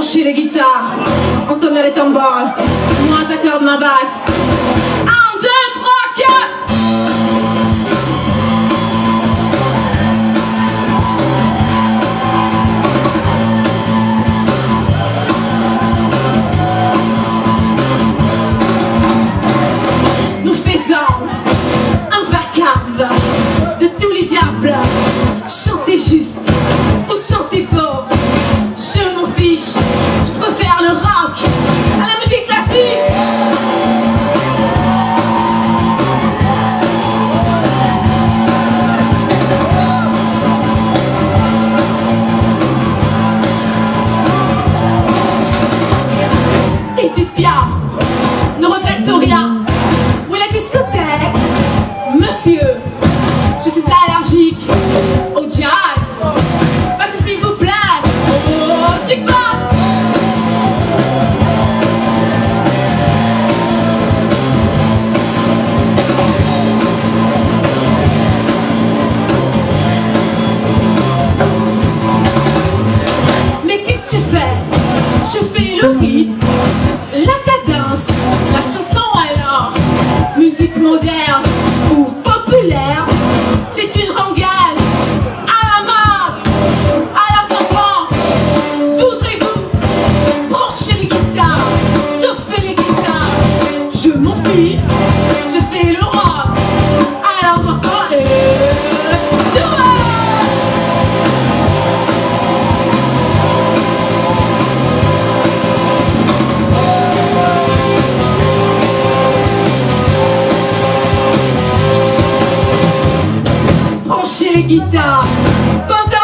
Branchez les guitares, entonnez les tambours, moi j'accorde ma basse. 1, 2, 3, 4. Nous faisons un vacarme de tous les diables. Chantez juste ou chantez faux, je m'en fiche, je préfère le rock à la musique classique. Édith Piaf ne regrette rien. Où est la discothèque? Monsieur, je suis allergique au jazz. Passez s'il vous plaît au jukebox. Mais qu'est-ce que tu fais? Je fais le rythme, la cadence, la chanson alors. Musique moderne ou populaire, c'est une rengaine à la mode. Alors enfants, voudrez-vous brancher les guitares, chauffer les guitares? Je m'en fiche, je fais le rock. Alors enfants, je rock. Branchez les guitares,